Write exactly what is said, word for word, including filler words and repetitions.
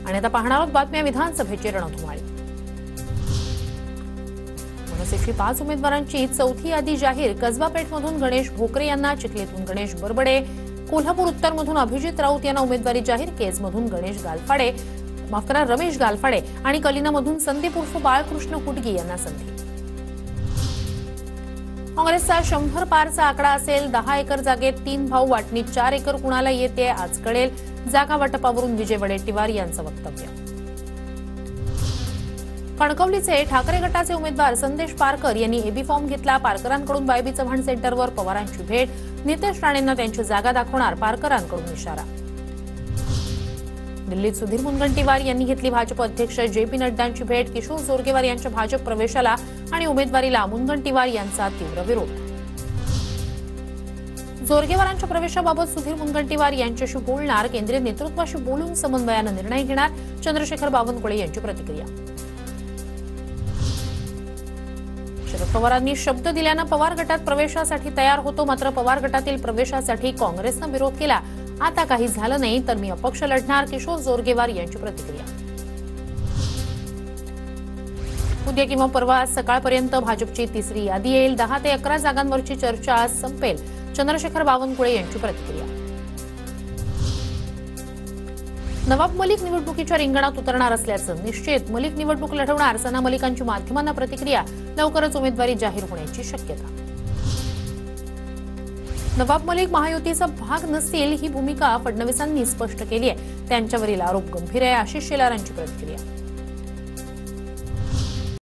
आणि आता पाहणार आहोत बातम्या विधानसभेची रणधुमाळी। मनसेची पाच उमेदवारांची चौथी यादी जाहीर। कसबा पेठमधून गणेश भोकरे यांना, चिखलीतून गणेश बरबडे, कोल्हापूर उत्तरमधून अभिजित राऊत यांना उमेदवारी जाहीर। केजमधून गणेश गालफाडे माफ करा रमेश गालफाडे आणि कलिनामधून संदीप उर्फ बाळकृष्ण हुटगी यांना संधी। काँग्रेसचा शंभर पारचा आकडा असेल। दहा एकर जागेत तीन भाऊ, वाटणी चार एकर कुणाला येते आज कळेल। जागा वाटपावरून विजय वडेट्टीवार यांचं वक्तव्य। कणकवलीचे ठाकरे गटाचे उमेदवार संदेश पारकर यांनी एबी फॉर्म घेतला। पारकरांकडून बायबी चव्हाण सेंटरवर पवारांची भेट। नितेश राणेंना त्यांची जागा दाखवणार, पारकरांकडून इशारा। दिल्लीत सुधीर मुनगंटीवार यांनी घेतली भाजप अध्यक्ष जे पी नड्डांची भेट। किशोर जोरगेवार यांच्या भाजप प्रवेशाला आणि उमेदवारीला मुनगंटीवार यांचा तीव्र विरोध। जोरगेवारांच्या प्रवेशाबाबत सुधीर मुनगंटीवार यांच्याशी बोलणार, केंद्रीय नेतृत्वाशी बोलून समन्वयाने निर्णय घेणार। चंद्रशेखर बावनकुळे यांची प्रतिक्रिया। शरद पवारांनी शब्द दिल्यानं पवार गटात प्रवेशासाठी तयार होतो, मात्र पवार गटातील प्रवेशासाठी काँग्रेसनं विरोध केला। आता काही झालं नाही तर मी अपक्ष लढणार, किशोर जोरगेवार यांची प्रतिक्रिया। उद्या किंवा परवा सकाळपर्यंत भाजपची तिसरी यादी येईल। दहा ते अकरा जागांवरची चर्चा आज संपेल। चंद्रशेखर बावनकुळे यांची प्रतिक्रिया। नवाब मलिक निवडणुकीच्या रिंगणात उतरणार असल्याचं निश्चित। मलिक निवडणूक लढवणार। सना मलिकांची माध्यमांना प्रतिक्रिया। लवकरच उमेदवारी जाहीर होण्याची शक्यता। नवाब मलिक महायुतीचा भाग नसतील ही भूमिका फडणवीसांनी स्पष्ट केली आहे। त्यांच्यावरील आरोप गंभीर आहे। आशिष शेलारांची प्रतिक्रिया।